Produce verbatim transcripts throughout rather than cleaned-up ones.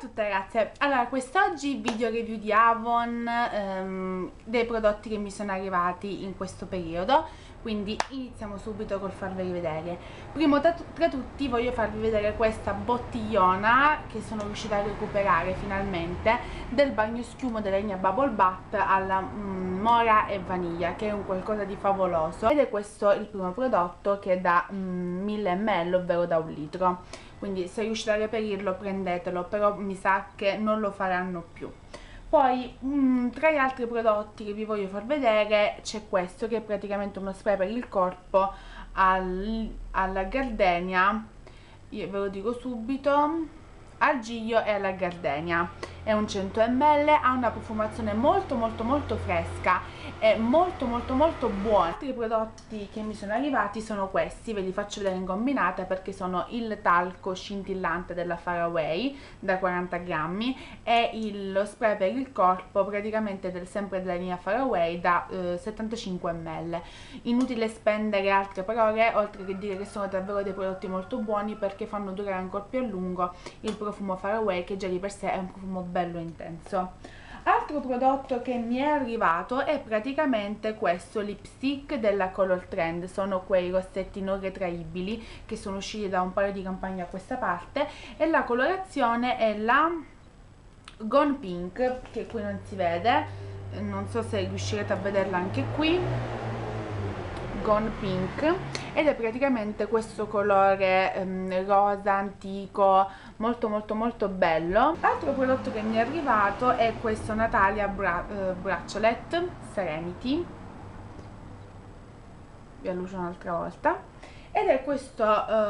tutte ragazze, allora quest'oggi video review di Avon, ehm, dei prodotti che mi sono arrivati in questo periodo, quindi iniziamo subito col farveli vedere. Primo tra, tra tutti voglio farvi vedere questa bottigliona che sono riuscita a recuperare finalmente, del bagno schiuma della linea Bubble Bath alla mm, mora e vaniglia, che è un qualcosa di favoloso, ed è questo il primo prodotto, che è da mm, mille millilitri, ovvero da un litro. Quindi se riuscite a reperirlo prendetelo, però mi sa che non lo faranno più. Poi mh, tra gli altri prodotti che vi voglio far vedere c'è questo, che è praticamente uno spray per il corpo al, alla gardenia, io ve lo dico subito, al giglio e alla gardenia. È un cento millilitri, ha una profumazione molto molto molto fresca, è molto molto molto buona. Altri prodotti che mi sono arrivati sono questi, ve li faccio vedere in combinata perché sono il talco scintillante della Faraway da quaranta grammi e il, lo spray per il corpo praticamente del, sempre della linea Faraway da eh, settantacinque millilitri. Inutile spendere altre parole, oltre che dire che sono davvero dei prodotti molto buoni perché fanno durare ancora più a lungo il profumo Faraway, che già di per sé è un profumo bello intenso. Altro prodotto che mi è arrivato è praticamente questo lipstick della Color Trend, sono quei rossetti non retraibili che sono usciti da un paio di campagne a questa parte, e la colorazione è la Gone Pink, che qui non si vede, non so se riuscirete a vederla anche qui, Gone Pink, ed è praticamente questo colore ehm, rosa antico, molto molto molto bello. Altro prodotto che mi è arrivato è questo Natalia Bra eh, Bracelet Serenity, vi allungo un'altra volta, ed è questo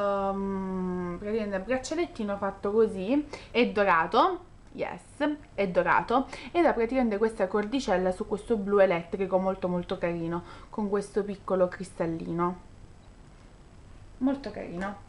um, praticamente braccialettino fatto così, è dorato, yes, è dorato, ed ha praticamente questa cordicella su questo blu elettrico molto molto carino, con questo piccolo cristallino, molto carino.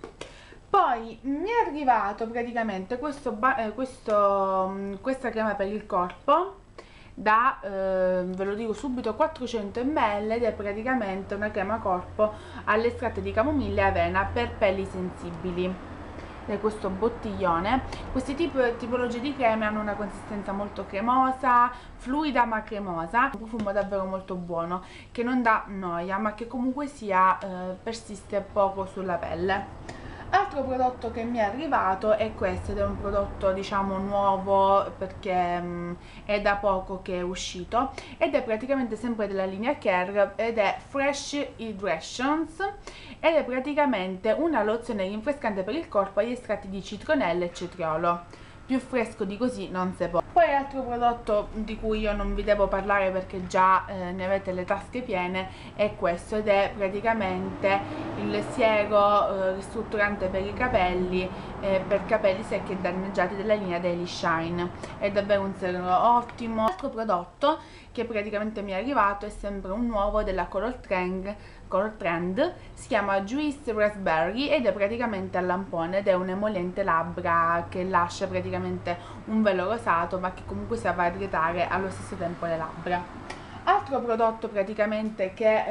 Poi mi è arrivato praticamente questo, eh, questo, questa crema per il corpo da, eh, ve lo dico subito, quattrocento millilitri, ed è praticamente una crema corpo all'estratto di camomilla e avena per pelli sensibili. È questo bottiglione. Queste tipo, tipologie di creme hanno una consistenza molto cremosa, fluida ma cremosa, un profumo davvero molto buono che non dà noia ma che comunque sia eh, persiste poco sulla pelle. Altro prodotto che mi è arrivato è questo, ed è un prodotto diciamo nuovo perché mh, è da poco che è uscito, ed è praticamente sempre della linea Care, ed è Fresh Hydrations, ed è praticamente una lozione rinfrescante per il corpo agli estratti di citronella e cetriolo. Più fresco di così non si può. Poi altro prodotto di cui io non vi devo parlare perché già eh, ne avete le tasche piene è questo, ed è praticamente il siero eh, ristrutturante per i capelli, eh, per capelli secchi e danneggiati della linea Daily Shine. È davvero un siero ottimo. Altro prodotto che praticamente mi è arrivato è sempre un nuovo della Color Trend, Color Trend, si chiama Juice Raspberry ed è praticamente al lampone, ed è un emoliente labbra che lascia praticamente un velo rosato ma che comunque si va a idratare allo stesso tempo le labbra. Altro prodotto praticamente che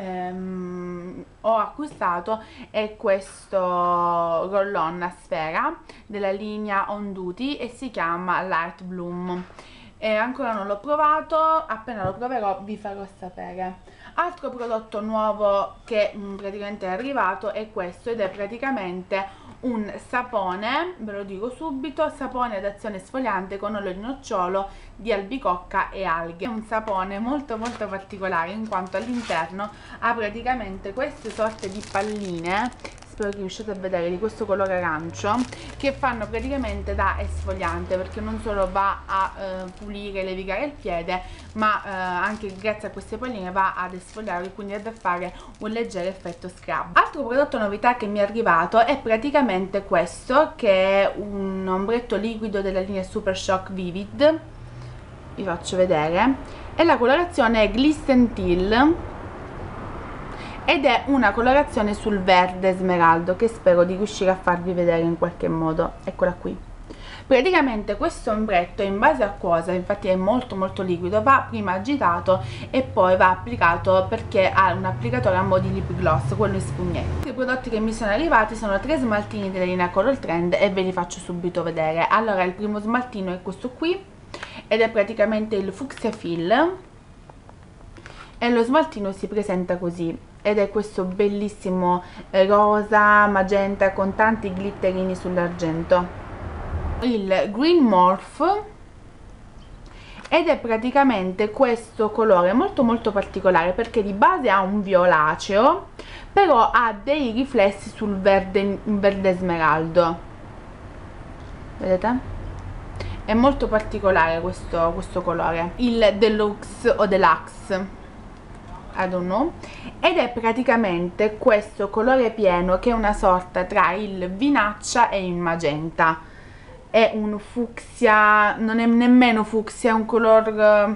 ehm, ho acquistato è questo roll-on a sfera della linea On Duty e si chiama Light Bloom. E ancora non l'ho provato, appena lo proverò vi farò sapere. Altro prodotto nuovo che mh, praticamente è arrivato è questo, ed è praticamente un sapone, ve lo dico subito, sapone ad azione esfoliante con olio di nocciolo, di albicocca e alghe. È un sapone molto molto particolare in quanto all'interno ha praticamente queste sorte di palline, spero che riusciate a vedere, di questo colore arancio, che fanno praticamente da esfoliante, perché non solo va a eh, pulire e levigare il piede, ma eh, anche grazie a queste palline va ad esfoliare, quindi ad fare un leggero effetto scrub. Altro prodotto novità che mi è arrivato è praticamente questo, che è un ombretto liquido della linea Super Shock Vivid, vi faccio vedere, e la colorazione è Glisten Teal, ed è una colorazione sul verde smeraldo che spero di riuscire a farvi vedere in qualche modo. Eccola qui, Praticamente questo ombretto in base a cosa, infatti è molto molto liquido, va prima agitato e poi va applicato, perché ha un applicatore a mo' di lip gloss, quello in spugnetto. I prodotti che mi sono arrivati sono tre smaltini della linea Color Trend e ve li faccio subito vedere. Allora, il primo smaltino è questo qui ed è praticamente il Fuchsia Fill e lo smaltino si presenta così ed è questo bellissimo rosa magenta con tanti glitterini sull'argento. Il Green Morph ed è praticamente questo colore molto molto particolare, perché di base ha un violaceo però ha dei riflessi sul verde, verde smeraldo, vedete? È molto particolare questo, questo colore, il Deluxe o Deluxe, I don't know, ed è praticamente questo colore pieno che è una sorta tra il vinaccia e il magenta. È un fucsia, non è nemmeno fucsia, è un color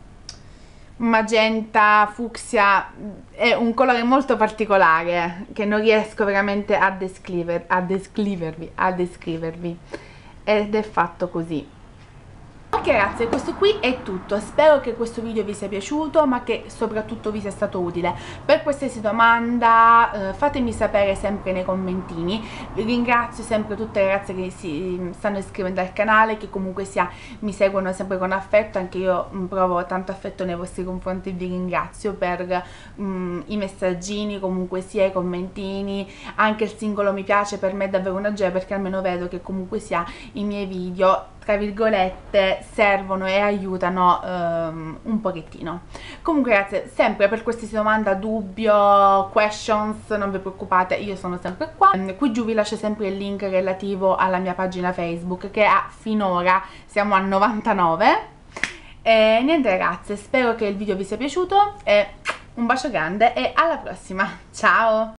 magenta, fucsia, è un colore molto particolare che non riesco veramente a, descriver, a descrivervi, a descrivervi, ed è fatto così. Ok ragazzi, questo qui è tutto, spero che questo video vi sia piaciuto ma che soprattutto vi sia stato utile. Per qualsiasi domanda eh, fatemi sapere sempre nei commentini. Vi ringrazio sempre tutte le ragazze che si stanno iscrivendo al canale, che comunque sia mi seguono sempre con affetto, anche io mh, provo tanto affetto nei vostri confronti e vi ringrazio per mh, i messaggini, comunque sia i commentini, anche il singolo mi piace per me è davvero una gioia, perché almeno vedo che comunque sia i miei video tra virgolette servono e aiutano um, un pochettino. Comunque ragazzi, sempre per qualsiasi domanda, dubbio, questions, non vi preoccupate, io sono sempre qua. Qui giù vi lascio sempre il link relativo alla mia pagina Facebook, che ha finora siamo a novantanove. E niente ragazze, spero che il video vi sia piaciuto e un bacio grande e alla prossima, ciao!